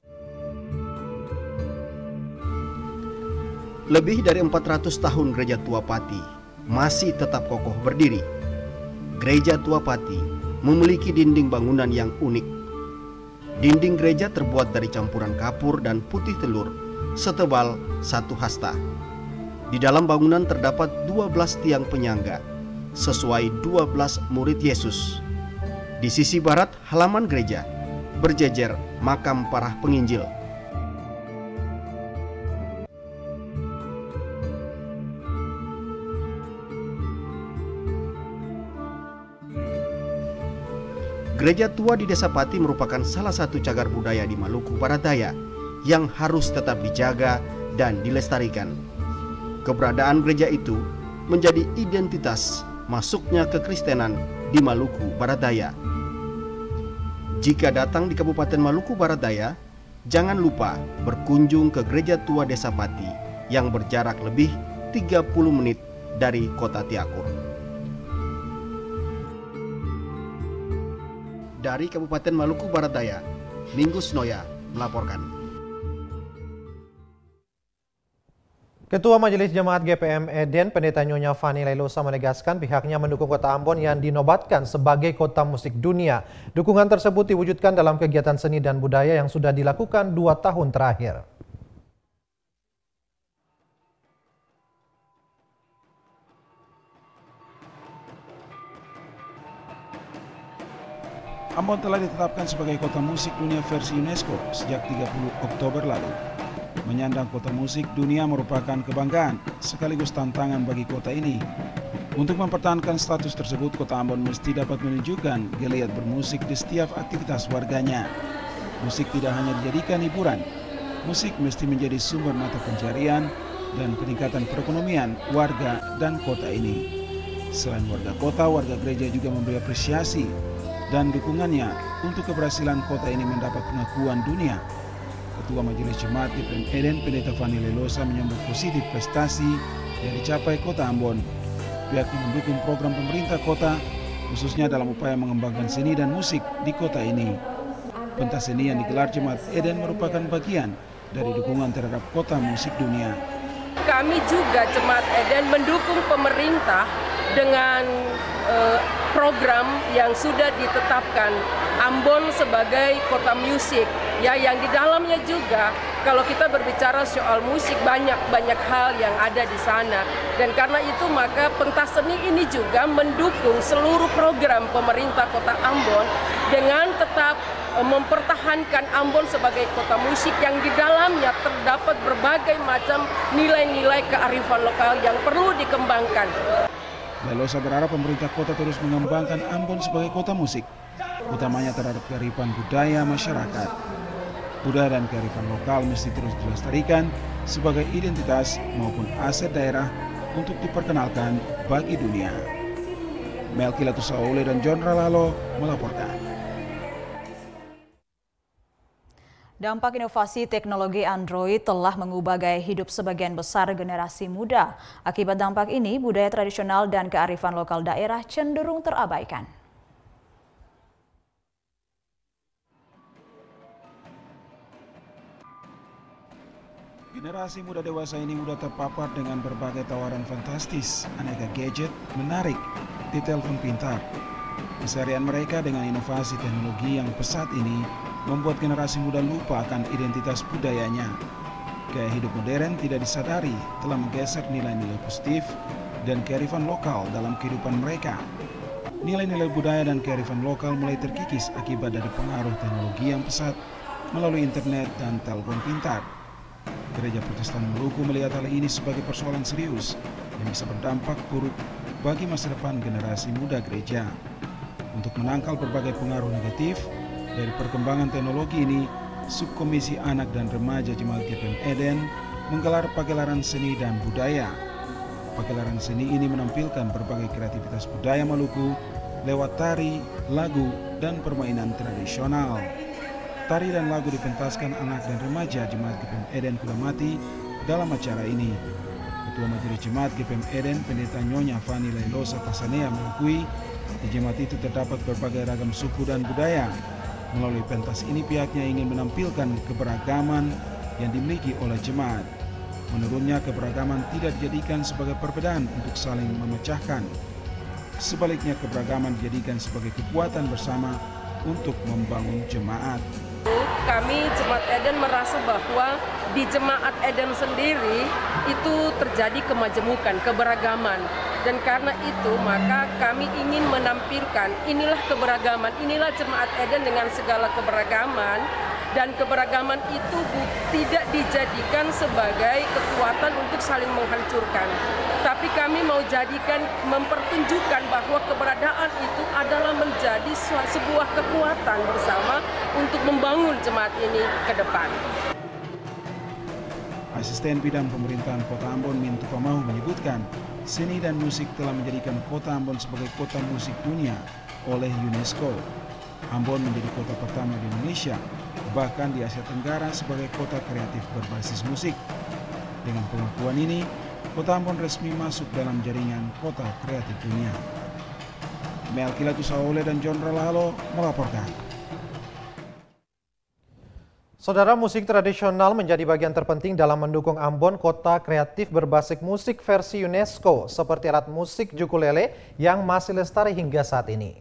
T: Lebih dari empat ratus tahun Gereja Tua Pati masih tetap kokoh berdiri. Gereja Tua Pati memiliki dinding bangunan yang unik. Dinding gereja terbuat dari campuran kapur dan putih telur setebal satu hasta. Di dalam bangunan terdapat dua belas tiang penyangga sesuai dua belas murid Yesus. Di sisi barat halaman gereja berjejer makam para penginjil. Gereja tua di Desa Pati merupakan salah satu cagar budaya di Maluku Barat Daya yang harus tetap dijaga dan dilestarikan. Keberadaan gereja itu menjadi identitas masuknya kekristenan di Maluku Barat Daya. Jika datang di Kabupaten Maluku Barat Daya, jangan lupa berkunjung ke Gereja Tua Desa Pati yang berjarak lebih tiga puluh menit dari kota Tiakur. Dari Kabupaten Maluku Barat Daya, Minggus Noya melaporkan.
B: Ketua Majelis Jemaat G P M Eden, Pendeta Nyonya Fani Lailosa menegaskan pihaknya mendukung Kota Ambon yang dinobatkan sebagai Kota Musik Dunia. Dukungan tersebut diwujudkan dalam kegiatan seni dan budaya yang sudah dilakukan dua tahun terakhir.
R: Ambon telah ditetapkan sebagai Kota Musik Dunia versi UNESCO sejak tiga puluh Oktober lalu. Menyandang Kota Musik Dunia merupakan kebanggaan sekaligus tantangan bagi kota ini. Untuk mempertahankan status tersebut, Kota Ambon mesti dapat menunjukkan geliat bermusik di setiap aktivitas warganya. Musik tidak hanya dijadikan hiburan, musik mesti menjadi sumber mata pencarian dan peningkatan perekonomian warga dan kota ini. Selain warga kota, warga gereja juga memberi apresiasi dan dukungannya untuk keberhasilan kota ini mendapat pengakuan dunia. Ketua Majelis Jemaat G P M Eden Pendeta Fani Lelosa menyambut positif prestasi yang dicapai Kota Ambon. Pihaknya mendukung program pemerintah kota, khususnya dalam upaya mengembangkan seni dan musik di kota ini. Pentas seni yang digelar Jemaat Eden merupakan bagian dari dukungan terhadap Kota Musik Dunia.
E: Kami juga Jemaat Eden mendukung pemerintah dengan eh, program yang sudah ditetapkan Ambon sebagai kota musik, ya, yang di dalamnya juga kalau kita berbicara soal musik banyak banyak hal yang ada di sana, dan karena itu maka pentas seni ini juga mendukung seluruh program pemerintah Kota Ambon dengan tetap mempertahankan Ambon sebagai kota musik yang di dalamnya terdapat berbagai macam nilai-nilai kearifan lokal yang perlu dikembangkan.
R: Lelosa berharap pemerintah kota terus mengembangkan Ambon sebagai kota musik, utamanya terhadap kearifan budaya masyarakat. Budaya dan kearifan lokal mesti terus dilestarikan sebagai identitas maupun aset daerah untuk diperkenalkan bagi dunia. Melki Latusaule dan John Ralalo melaporkan.
A: Dampak inovasi teknologi Android telah mengubah gaya hidup sebagian besar generasi muda. Akibat dampak ini, budaya tradisional dan kearifan lokal daerah cenderung terabaikan.
R: Generasi muda dewasa ini mudah terpapar dengan berbagai tawaran fantastis, aneka gadget, menarik, di telepon pintar. Keseharian mereka dengan inovasi teknologi yang pesat ini membuat generasi muda lupa akan identitas budayanya. Gaya hidup modern tidak disadari telah menggeser nilai-nilai positif dan kearifan lokal dalam kehidupan mereka. Nilai-nilai budaya dan kearifan lokal mulai terkikis akibat dari pengaruh teknologi yang pesat melalui internet dan telepon pintar. Gereja Protestan Maluku melihat hal ini sebagai persoalan serius yang bisa berdampak buruk bagi masa depan generasi muda gereja. Untuk menangkal berbagai pengaruh negatif dari perkembangan teknologi ini, Subkomisi Anak dan Remaja Jemaat G P M Eden menggelar pagelaran seni dan budaya. Pagelaran seni ini menampilkan berbagai kreativitas budaya Maluku lewat tari, lagu, dan permainan tradisional. Tari dan lagu dipentaskan anak dan remaja Jemaat G P M Eden Kulamati dalam acara ini. Ketua Majelis Jemaat G P M Eden Pendeta Nyonya Fani Lelosa Pasanea mengakui di jemaat itu terdapat berbagai ragam suku dan budaya. Melalui pentas ini pihaknya ingin menampilkan keberagaman yang dimiliki oleh jemaat. Menurutnya keberagaman tidak dijadikan sebagai perbedaan untuk saling memecahkan. Sebaliknya keberagaman dijadikan sebagai kekuatan bersama untuk membangun jemaat.
E: Kami Jemaat Eden merasa bahwa di Jemaat Eden sendiri itu terjadi kemajemukan, keberagaman. Dan karena itu maka kami ingin menampilkan inilah keberagaman, inilah Jemaat Eden dengan segala keberagaman. Dan keberagaman itu tidak dijadikan sebagai kekuatan untuk saling menghancurkan. Tapi kami mau jadikan, mempertunjukkan bahwa keberadaan itu adalah menjadi sebuah kekuatan bersama untuk membangun jemaat ini ke depan.
R: Asisten Bidang Pemerintahan Kota Ambon Mintu Pamahu menyebutkan, seni dan musik telah menjadikan Kota Ambon sebagai kota musik dunia oleh UNESCO. Ambon menjadi kota pertama di Indonesia, bahkan di Asia Tenggara sebagai kota kreatif berbasis musik. Dengan pengakuan ini, Kota Ambon resmi masuk dalam jaringan kota kreatif dunia. Melki Latusaule dan John Ralalo melaporkan.
B: Saudara, musik tradisional menjadi bagian terpenting dalam mendukung Ambon kota kreatif berbasis musik versi UNESCO, seperti alat musik ukulele yang masih lestari hingga saat ini.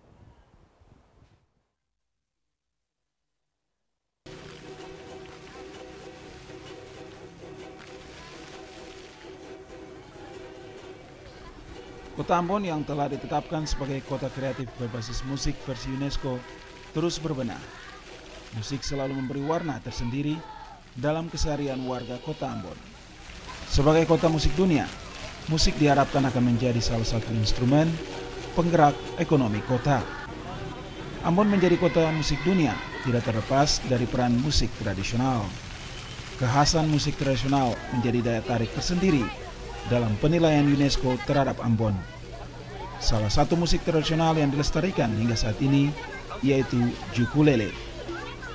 R: Kota Ambon yang telah ditetapkan sebagai kota kreatif berbasis musik versi UNESCO terus berbenah. Musik selalu memberi warna tersendiri dalam keseharian warga Kota Ambon. Sebagai kota musik dunia, musik diharapkan akan menjadi salah satu instrumen penggerak ekonomi kota. Ambon menjadi kota musik dunia tidak terlepas dari peran musik tradisional. Kekhasan musik tradisional menjadi daya tarik tersendiri dalam penilaian UNESCO terhadap Ambon. Salah satu musik tradisional yang dilestarikan hingga saat ini yaitu ukulele.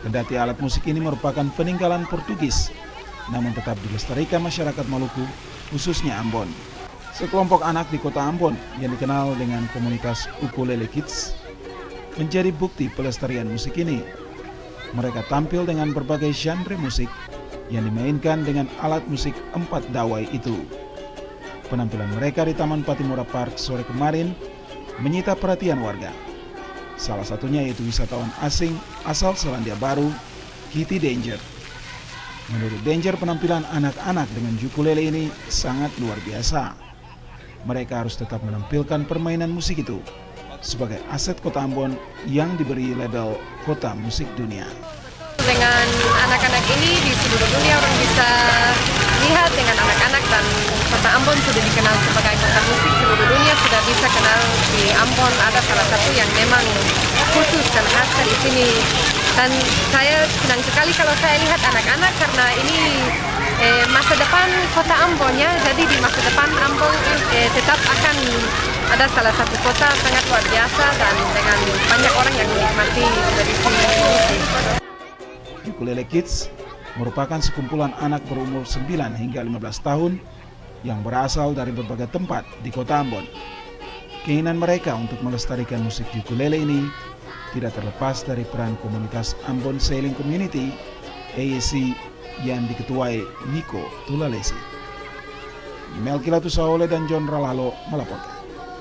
R: Kendati alat musik ini merupakan peninggalan Portugis, namun tetap dilestarikan masyarakat Maluku, khususnya Ambon. Sekelompok anak di kota Ambon yang dikenal dengan komunitas Ukulele Kids menjadi bukti pelestarian musik ini. Mereka tampil dengan berbagai genre musik yang dimainkan dengan alat musik empat dawai itu. Penampilan mereka di Taman Patimura Park sore kemarin menyita perhatian warga. Salah satunya yaitu wisatawan asing asal Selandia Baru, Kitty Danger. Menurut Danger, penampilan anak-anak dengan ukulele ini sangat luar biasa. Mereka harus tetap menampilkan permainan musik itu sebagai aset kota Ambon yang diberi label Kota Musik Dunia.
F: Dengan anak-anak ini di seluruh dunia orang bisa lihat dengan anak-anak, dan kota Ambon sudah dikenal sebagai kota musik seluruh dunia, sudah bisa kenal di Ambon ada salah satu yang memang khusus dan khas di sini. Dan saya senang sekali kalau saya lihat anak-anak karena ini eh, masa depan kota Ambon ya. Jadi di masa depan Ambon eh, tetap akan ada salah satu kota sangat luar biasa dan dengan banyak orang yang menikmati tradisi musik.
R: Ukulele Kids merupakan sekumpulan anak berumur sembilan hingga lima belas tahun yang berasal dari berbagai tempat di kota Ambon. Keinginan mereka untuk melestarikan musik ukulele ini tidak terlepas dari peran komunitas Ambon Sailing Community A A C yang diketuai Niko Tulalesi. Melki Latusaole dan John Ralalo melaporkan.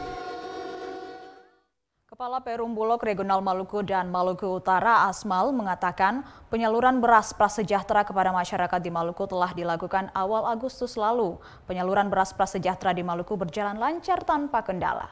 A: Kepala Perum Bulog Regional Maluku dan Maluku Utara Asmal mengatakan penyaluran beras prasejahtera kepada masyarakat di Maluku telah dilakukan awal Agustus lalu. Penyaluran beras prasejahtera di Maluku berjalan lancar tanpa kendala.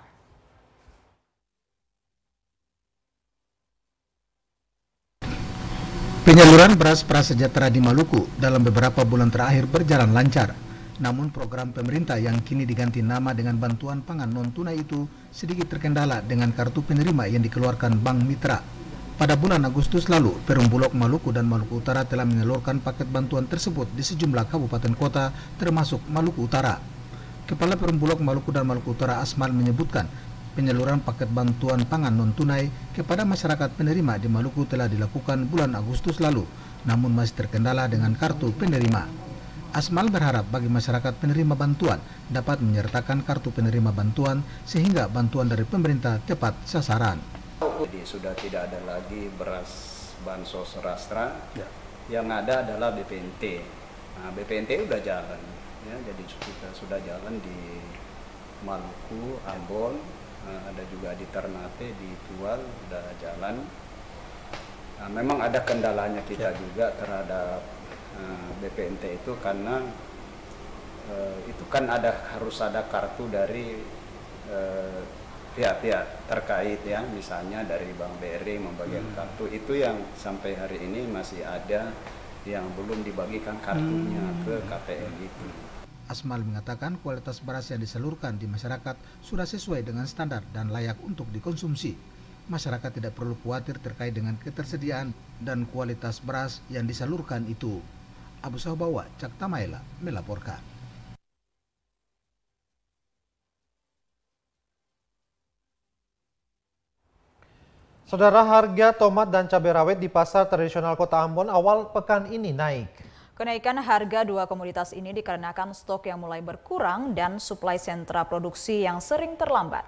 G: Penyaluran beras prasejahtera di Maluku dalam beberapa bulan terakhir berjalan lancar. Namun program pemerintah yang kini diganti nama dengan bantuan pangan non-tunai itu sedikit terkendala dengan kartu penerima yang dikeluarkan Bank Mitra. Pada bulan Agustus lalu, Perum Bulog Maluku dan Maluku Utara telah menyalurkan paket bantuan tersebut di sejumlah kabupaten kota termasuk Maluku Utara. Kepala Perum Bulog Maluku dan Maluku Utara Asmal menyebutkan penyaluran paket bantuan pangan non-tunai kepada masyarakat penerima di Maluku telah dilakukan bulan Agustus lalu, namun masih terkendala dengan kartu penerima. Asmal berharap bagi masyarakat penerima bantuan dapat menyertakan kartu penerima bantuan sehingga bantuan dari pemerintah tepat sasaran.
W: Jadi sudah tidak ada lagi beras bansos rastra, ya. Yang ada adalah B P N T. Nah, B P N T udah jalan, ya, jadi kita sudah jalan di Maluku, Ambon, nah, ada juga di Ternate, di Tual udah jalan. Nah, memang ada kendalanya kita ya. juga terhadap B P N T itu karena uh, itu kan ada harus ada kartu dari pihak-pihak uh, terkait ya, misalnya dari Bank B R I membagikan hmm. kartu itu yang sampai hari ini masih ada yang belum dibagikan kartunya hmm. ke K P M itu.
G: Asmal mengatakan kualitas beras yang disalurkan di masyarakat sudah sesuai dengan standar dan layak untuk dikonsumsi. Masyarakat tidak perlu khawatir terkait dengan ketersediaan dan kualitas beras yang disalurkan itu. Abu Sahabawa, Cak Tamaela melaporkan.
B: Saudara, harga tomat dan cabai rawit di pasar tradisional Kota Ambon awal pekan ini naik.
A: Kenaikan harga dua komoditas ini dikarenakan stok yang mulai berkurang dan suplai sentra produksi yang sering terlambat.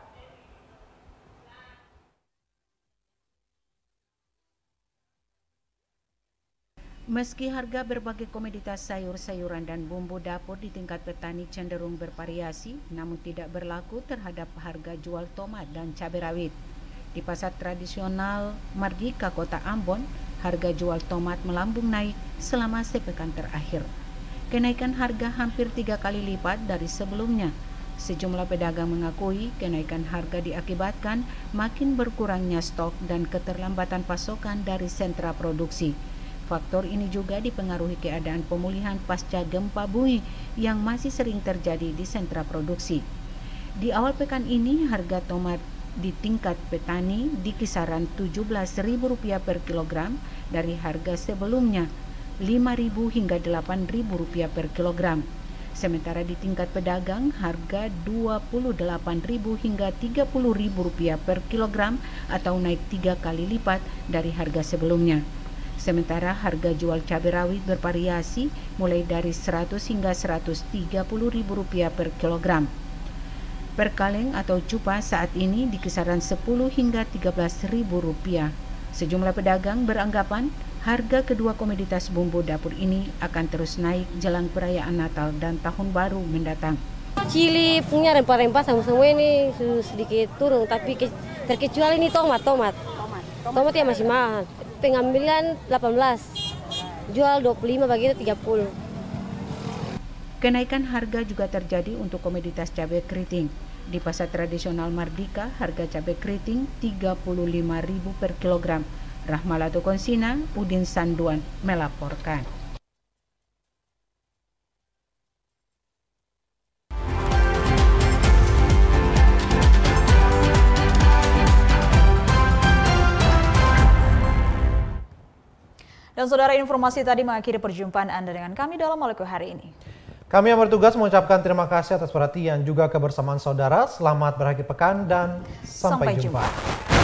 X: Meski harga berbagai komoditas sayur-sayuran dan bumbu dapur di tingkat petani cenderung bervariasi, namun tidak berlaku terhadap harga jual tomat dan cabai rawit. Di pasar tradisional Mardika Kota Ambon, harga jual tomat melambung naik selama sepekan terakhir. Kenaikan harga hampir tiga kali lipat dari sebelumnya. Sejumlah pedagang mengakui kenaikan harga diakibatkan makin berkurangnya stok dan keterlambatan pasokan dari sentra produksi. Faktor ini juga dipengaruhi keadaan pemulihan pasca gempa bumi yang masih sering terjadi di sentra produksi. Di awal pekan ini, harga tomat di tingkat petani di kisaran tujuh belas ribu rupiah per kilogram dari harga sebelumnya lima ribu hingga delapan ribu rupiah per kilogram. Sementara di tingkat pedagang, harga dua puluh delapan ribu hingga tiga puluh ribu rupiah per kilogram atau naik tiga kali lipat dari harga sebelumnya. Sementara harga jual cabai rawit bervariasi mulai dari seratus hingga seratus tiga puluh ribu rupiah per kilogram. Per kaleng atau cupa saat ini di kisaran sepuluh hingga tiga belas ribu rupiah. Sejumlah pedagang beranggapan harga kedua komoditas bumbu dapur ini akan terus naik jelang perayaan Natal dan Tahun Baru mendatang.
C: Cili punya rempah-rempah sama-sama ini sedikit turun, tapi terkecuali ini tomat, tomat. Tomat ya masih mahal. Pengambilan delapan belas, jual dua puluh lima, begitu tiga puluh.
X: Kenaikan harga juga terjadi untuk komoditas cabai keriting. Di pasar tradisional Mardika, harga cabai keriting tiga puluh lima ribu per kilogram. Rahmalato Konsina, Udin Sanduan melaporkan.
A: Dan saudara, informasi tadi mengakhiri perjumpaan Anda dengan kami dalam Maluku hari ini.
B: Kami yang bertugas mengucapkan terima kasih atas perhatian juga kebersamaan saudara. Selamat berakhir pekan dan sampai, sampai jumpa. jumpa.